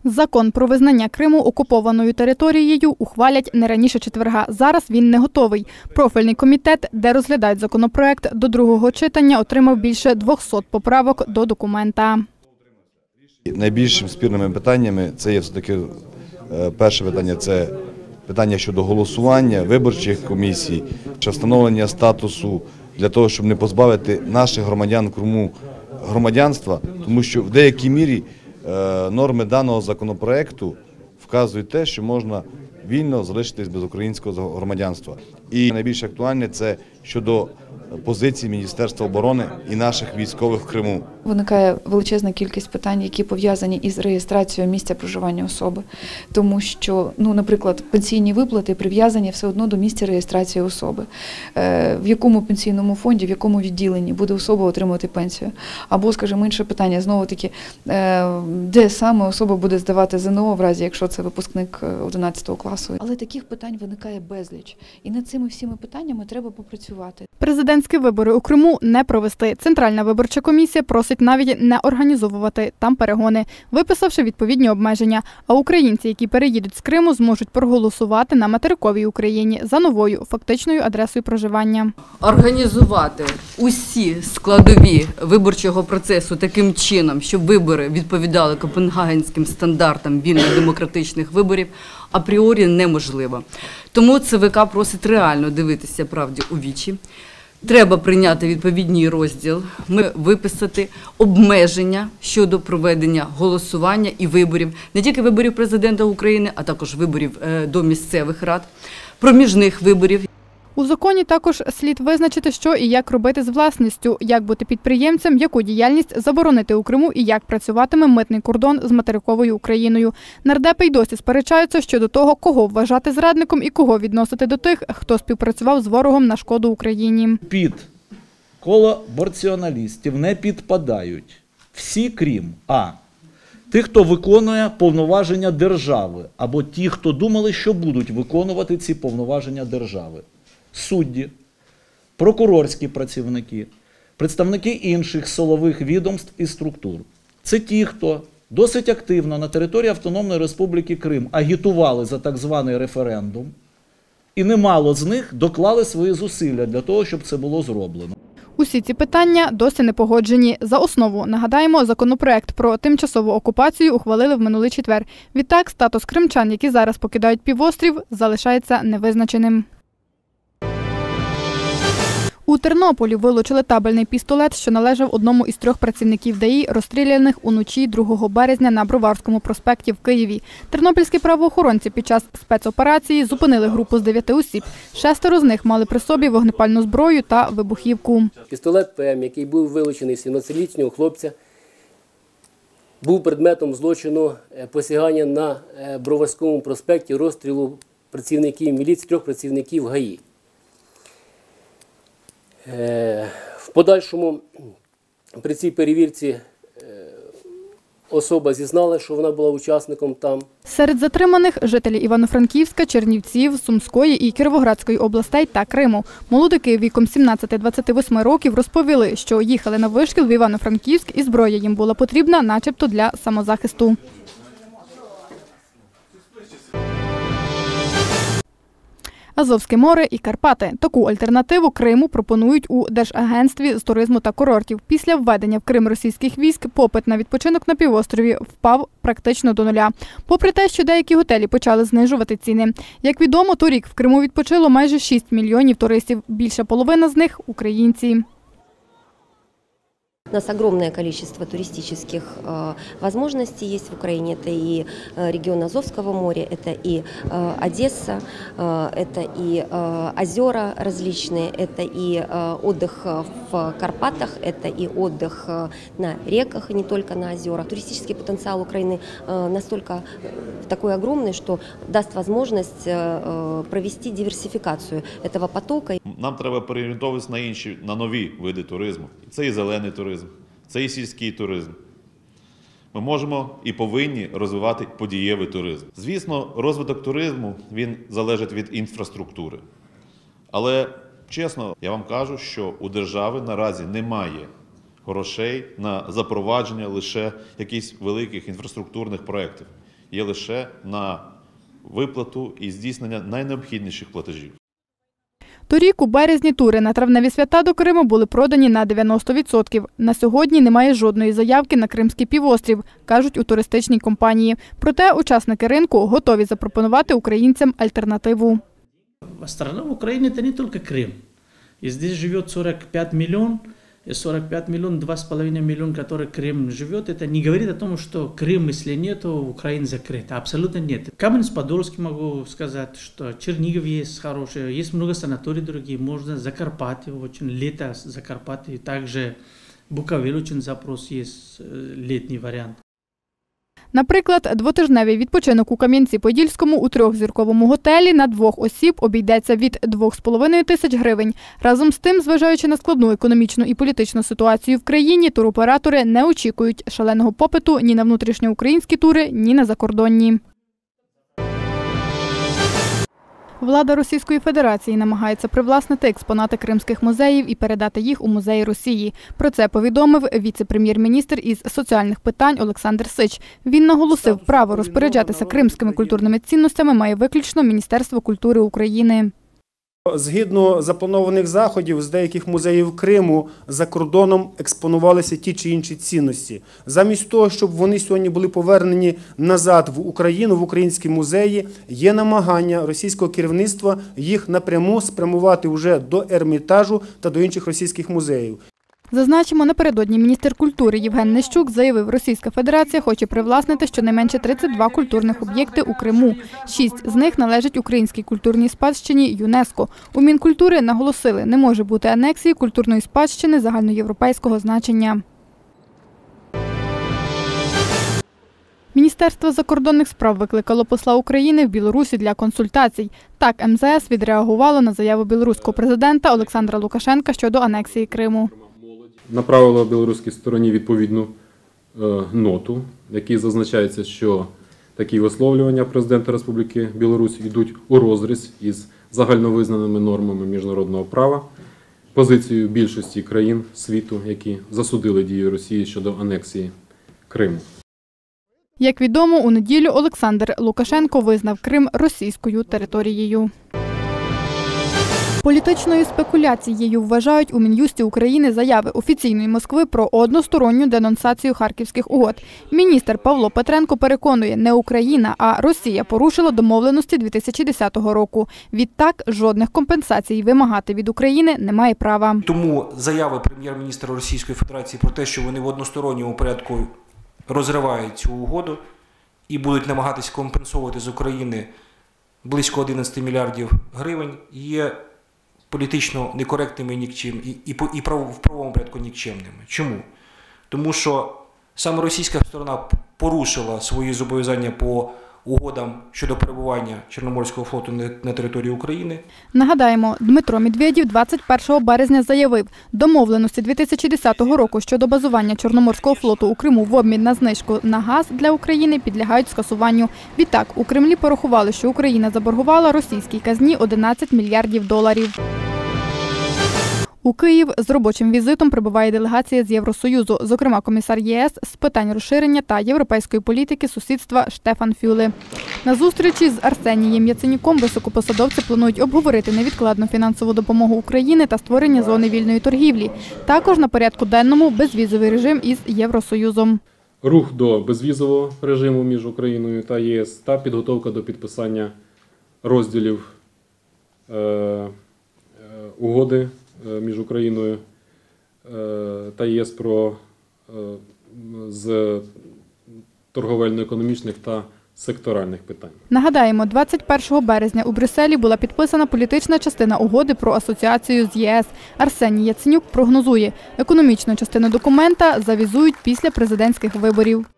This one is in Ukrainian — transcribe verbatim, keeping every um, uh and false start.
Закон про визнання Криму окупованою територією ухвалять не раніше четверга. Зараз він не готовий. Профільний комітет, де розглядають законопроект, до другого читання отримав більше двохсот поправок до документа. Найбільшими спірними питаннями це є все-таки перше питання – це питання щодо голосування виборчих комісій, встановлення статусу для того, щоб не позбавити наших громадян Криму громадянства, тому що в деякій мірі норми даного законопроекту вказують те, що можна вільно залишитись без українського громадянства. І найбільш актуальне – це щодо позиції Міністерства оборони і наших військових в Криму. Виникає величезна кількість питань, які пов'язані із реєстрацією місця проживання особи. Тому що, ну, наприклад, пенсійні виплати прив'язані все одно до місця реєстрації особи. В якому пенсійному фонді, в якому відділенні буде особа отримувати пенсію. Або, скажімо, інше питання, знову-таки, де саме особа буде здавати ЗНО, в разі, якщо це випускник одинадцятого класу. Але таких питань виникає безліч. І над цими всіми питаннями треба попрацювати. Президентські вибори у Криму не провести. Центральна виборча комісія просить навіть не організовувати там перегони, виписавши відповідні обмеження. А українці, які переїдуть з Криму, зможуть проголосувати на материковій Україні за новою фактичною адресою проживання. Організувати усі складові виборчого процесу таким чином, щоб вибори відповідали копенгагенським стандартам вільно-демократичних виборів, апріорі неможливо. Тому ЦВК просить реально дивитися правді у вічі. Треба прийняти відповідний розділ, ми виписати обмеження щодо проведення голосування і виборів, не тільки виборів президента України, а також виборів до місцевих рад, проміжних виборів. У законі також слід визначити, що і як робити з власністю, як бути підприємцем, яку діяльність заборонити у Криму і як працюватиме митний кордон з материковою Україною. Нардепи й досі сперечаються щодо того, кого вважати зрадником і кого відносити до тих, хто співпрацював з ворогом на шкоду Україні. Під колабораціоналістів не підпадають всі, крім а. тих, хто виконує повноваження держави, або ті, хто думали, що будуть виконувати ці повноваження держави. Судді, прокурорські працівники, представники інших силових відомств і структур. Це ті, хто досить активно на території Автономної Республіки Крим агітували за так званий референдум, і немало з них доклали свої зусилля для того, щоб це було зроблено. Усі ці питання досі не погоджені. За основу, нагадаємо, законопроект про тимчасову окупацію ухвалили в минулий четвер. Відтак, статус кримчан, які зараз покидають півострів, залишається невизначеним. У Тернополі вилучили табельний пістолет, що належав одному із трьох працівників ДАІ, розстріляних уночі другого березня на Броварському проспекті в Києві. Тернопільські правоохоронці під час спецоперації зупинили групу з дев'яти осіб. Шестеро з них мали при собі вогнепальну зброю та вибухівку. Пістолет ПМ, який був вилучений з сімнадцятилітнього хлопця, був предметом злочину посягання на Броварському проспекті розстрілу працівників міліції, трьох працівників ГАІ. В подальшому при цій перевірці особа зізнала, що вона була учасником там. Серед затриманих – жителі Івано-Франківська, Чернівців, Сумської і Кіровоградської областей та Криму. Молодики віком сімнадцяти - двадцяти восьми років розповіли, що їхали на вишкіл в Івано-Франківськ і зброя їм була потрібна начебто для самозахисту. Азовське море і Карпати. Таку альтернативу Криму пропонують у Держагентстві з туризму та курортів. Після введення в Крим російських військ попит на відпочинок на півострові впав практично до нуля. Попри те, що деякі готелі почали знижувати ціни. Як відомо, торік в Криму відпочило майже шість мільйонів туристів. Більша половина з них – українці. У нас огромное количество туристических э, возможностей есть в Украине. Это и э, регион Азовского моря, это и э, Одесса, э, это и э, озера различные, это и э, отдых в Карпатах, это и отдых э, на реках, и не только на озерах. Туристический потенциал Украины э, настолько такой огромный, что даст возможность э, провести диверсификацию этого потока. Нам треба переорієнтовуватися на інші, на нові види туризму. Це і зелений туризм, це і сільський туризм. Ми можемо і повинні розвивати подієвий туризм. Звісно, розвиток туризму, він залежить від інфраструктури. Але, чесно, я вам кажу, що у держави наразі немає грошей на запровадження лише якихось великих інфраструктурних проєктів. є лише на виплату і здійснення найнеобхідніших платежів. Торік у березні тури на травневі свята до Криму були продані на дев'яносто відсотків. На сьогодні немає жодної заявки на Кримський півострів, кажуть у туристичній компанії. Проте учасники ринку готові запропонувати українцям альтернативу. Страна в Украине – это не только Крым. И здесь живет сорок пять миллионов, и сорок пять миллионов, два с половиной миллиона, которые Крым живет, это не говорит о том, что Крым, если нет, то Украина закрыта. Абсолютно нет. Каменец-Подольский могу сказать, что Чернигов есть хороший, есть много санаторий других, можно Закарпатье, очень лето Закарпатье, также Буковель очень запрос есть, летний вариант. Наприклад, двотижневий відпочинок у Кам'янці-Подільському у трьохзірковому готелі на двох осіб обійдеться від двох з половиною тисяч гривень. Разом з тим, зважаючи на складну економічну і політичну ситуацію в країні, туроператори не очікують шаленого попиту ні на внутрішньоукраїнські тури, ні на закордонні. Влада Російської Федерації намагається привласнити експонати кримських музеїв і передати їх у музеї Росії. Про це повідомив віце-прем'єр-міністр із соціальних питань Олександр Сич. Він наголосив, право розпоряджатися кримськими культурними цінностями має виключно Міністерство культури України. Згідно запланованих заходів, з деяких музеїв Криму за кордоном експонувалися ті чи інші цінності. Замість того, щоб вони сьогодні були повернені назад в Україну, в українські музеї, є намагання російського керівництва їх напряму спрямувати вже до Ермітажу та до інших російських музеїв. Зазначимо, напередодні міністр культури Євген Нищук заявив, Російська Федерація хоче привласнити щонайменше тридцять два культурних об'єкти у Криму. Шість з них належать українській культурній спадщині ЮНЕСКО. У Мінкультури наголосили, не може бути анексії культурної спадщини загальноєвропейського значення. Міністерство закордонних справ викликало посла України в Білорусі для консультацій. Так, ем зе ес відреагувало на заяву білоруського президента Олександра Лукашенка щодо анексії Криму. Направило білоруській стороні відповідну е, ноту, в якій зазначається, що такі висловлювання президента Республіки Білорусь йдуть у розріз із загальновизнаними нормами міжнародного права, позицією більшості країн світу, які засудили дії Росії щодо анексії Криму. Як відомо, у неділю Олександр Лукашенко визнав Крим російською територією. Політичною спекуляцією вважають у Мін'юсті України заяви офіційної Москви про односторонню денонсацію Харківських угод. Міністр Павло Петренко переконує, не Україна, а Росія порушила домовленості дві тисячі десятого року. Відтак, жодних компенсацій вимагати від України немає права. Тому заяви прем'єр-міністра Російської Федерації про те, що вони в односторонньому порядку розривають цю угоду і будуть намагатися компенсувати з України близько одинадцяти мільярдів гривень, є політично некоректними і, нікчим, і, і, і прав, в правовому порядку нікчемними. Чому? Тому що саме російська сторона порушила свої зобов'язання по угодам щодо перебування Чорноморського флоту на території України. Нагадаємо, Дмитро Медведєв двадцять першого березня заявив, домовленості дві тисячі десятого року щодо базування Чорноморського флоту у Криму в обмін на знижку на газ для України підлягають скасуванню. Відтак, у Кремлі порахували, що Україна заборгувала російській казні одинадцять мільярдів доларів. У Київ з робочим візитом прибуває делегація з Євросоюзу, зокрема комісар ЄС з питань розширення та європейської політики сусідства Штефан Фюле. На зустрічі з Арсенієм Яценюком високопосадовці планують обговорити невідкладну фінансову допомогу України та створення зони вільної торгівлі. Також на порядку денному безвізовий режим із Євросоюзом. Рух до безвізового режиму між Україною та ЄС та підготовка до підписання розділів е, е, угоди між Україною та ЄС про з торговельно-економічних та секторальних питань. Нагадаємо, двадцять першого березня у Брюсселі була підписана політична частина угоди про асоціацію з ЄС. Арсеній Яценюк прогнозує, економічну частину документа завізують після президентських виборів.